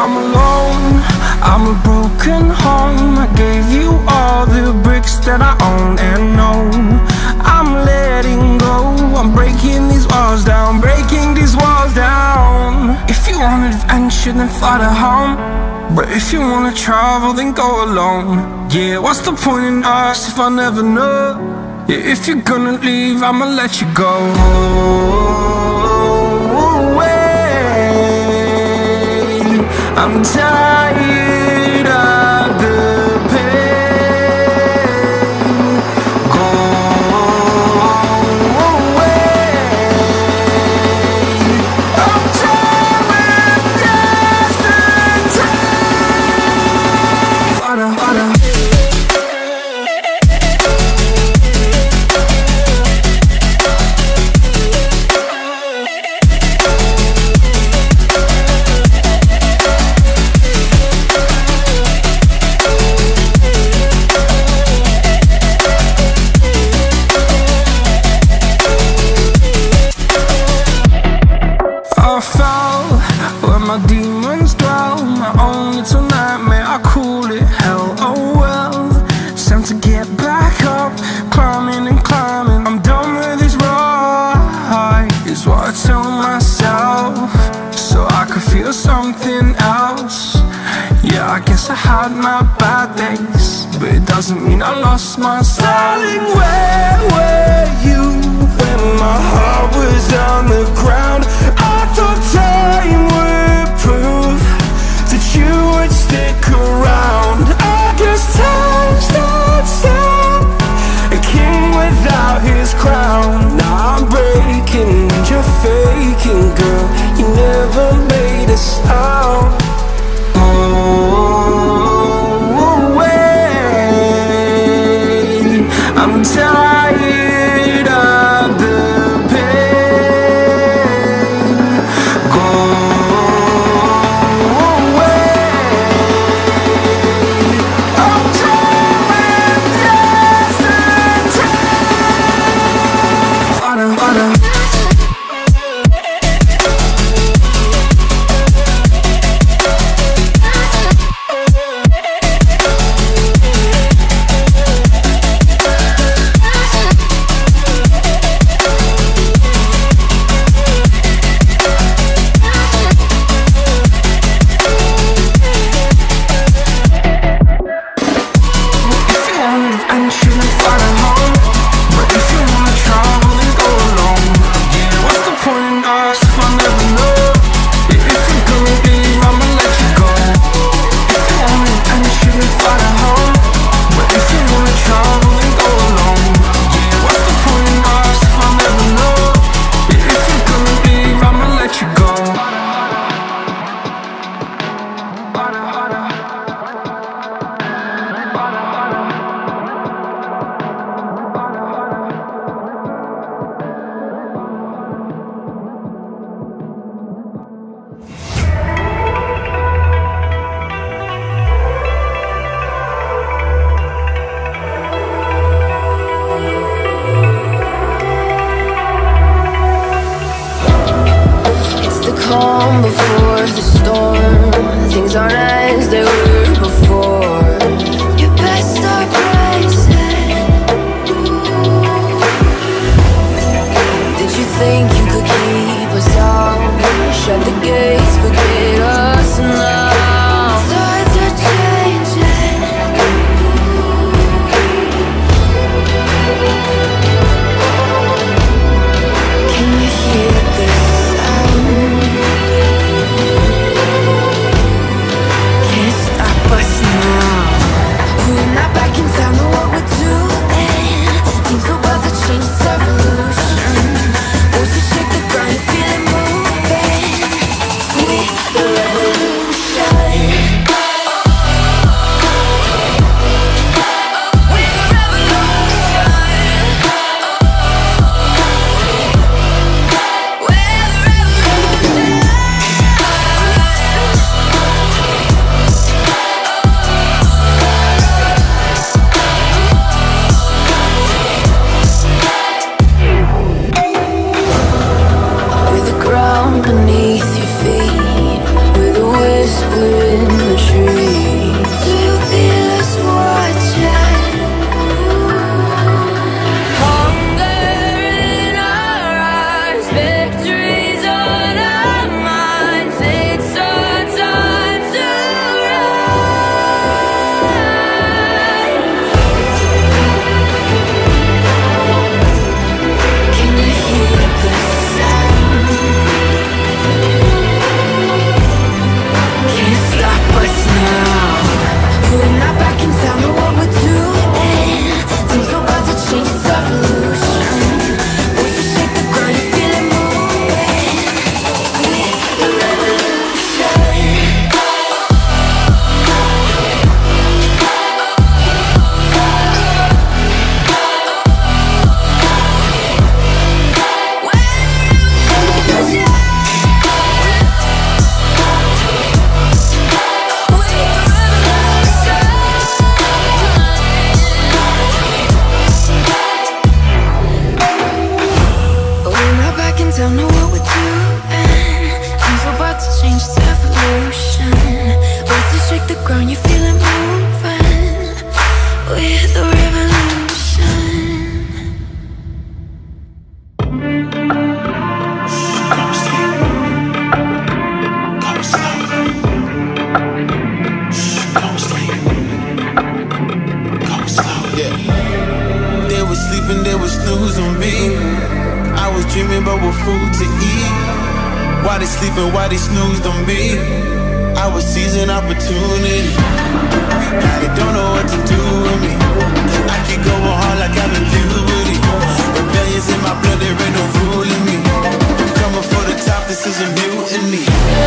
I'm alone, I'm a broken home. I gave you all the bricks that I own and know. I'm letting go, I'm breaking these walls down, breaking these walls down. If you want adventure, then fly to home. But if you wanna travel, then go alone. Yeah, what's the point in us if I never know? Yeah, if you're gonna leave, I'ma let you go. I'm tired of the pain. Go away. I'm tired of yesterday. Harder, harder. My demons dwell, my own little nightmare, I call it hell. Oh well, it's time to get back up, climbing and climbing. I'm done with this ride, is what I tell myself, so I could feel something else. Yeah, I guess I had my bad days, but it doesn't mean I lost my style. Darling, where were you when my heart was on the ground? I thought time would prove that you would stick around. I guess time stood still, a king without his crown. Now I'm breaking and you're faking, girl. You never made a sound. Oh, wait, I'm tired of the pain. Go away. I'm tired of yesterday. Harder, harder. calm before the storm. Things aren't as they were before. Your best start rising. Did you think you could keep us out? Shut the gates, forget us now. Tides are changing. Can you hear this sound? Can't stop us now. We're not back in town, know what we're doing. Things are about to change, it's revolution. Voices shake the ground, you feel it moving. We food to eat. Why they sleeping, why they snoozed on me? I was seizing opportunity. Now they don't know what to do with me. I keep going hard like I'm in puberty. Rebellions in my blood, there ain't no ruling me. Coming for the top, this is a mutiny.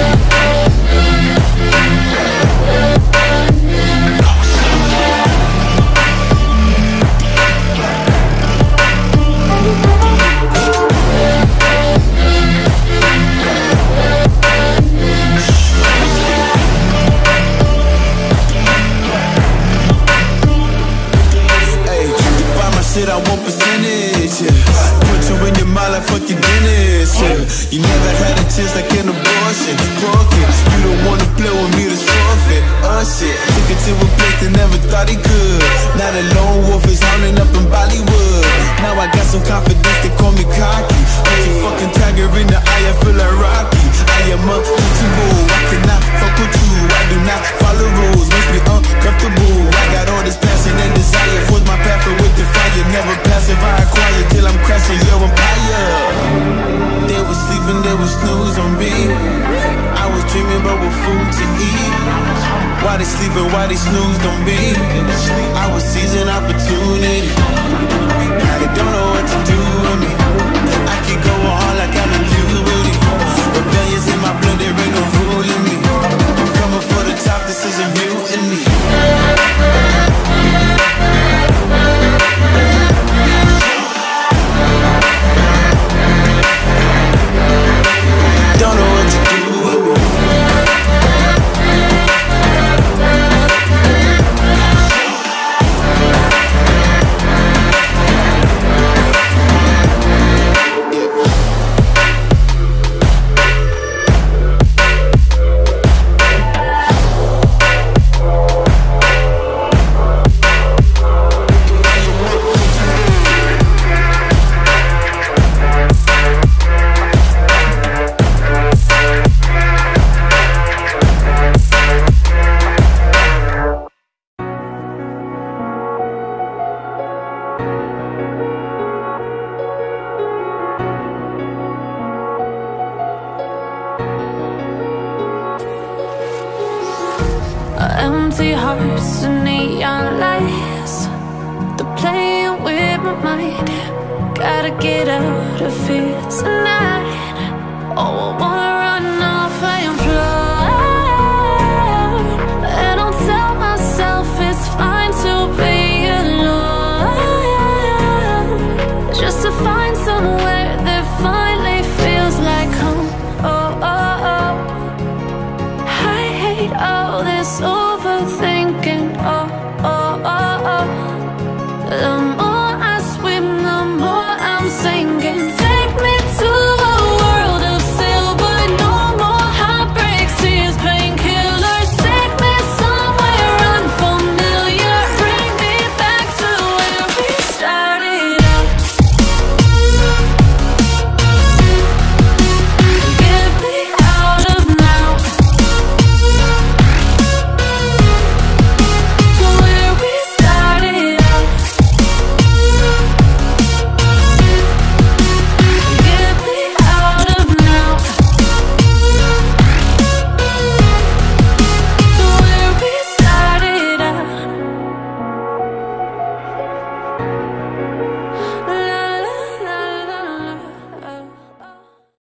Shit, I want percentage, yeah. Put you in your mind like fuck your dentist, yeah. You never had a chance like an abortion. Broken, you don't wanna play with me to forfeit. Shit, took it to a place they never thought he could. Now the lone wolf is hounding up in Bollywood. Now I got some confidence, they call me cocky. Put your fucking tiger in the eye, I feel like Rocky. I am untouchable, I cannot fuck with you. I do not follow rules, makes me uncomfortable. I got all this passion and desire, force my path with the fire. Never passive, I acquire till I'm crashing your empire. They was sleeping, they was snooze on me. I was dreaming about what food to eat. Why they sleeping, why they snoozed on me? I was seizing opportunity. Now they don't know what to do with me. I keep going hard like I'm in puberty. Rebellions in my blood, there ain't no ruling me. Coming for the top, this is a mutiny. Don't know what to do with me. Empty hearts and neon lights, they're playing with my mind. Gotta get out of here tonight. Oh, I wanna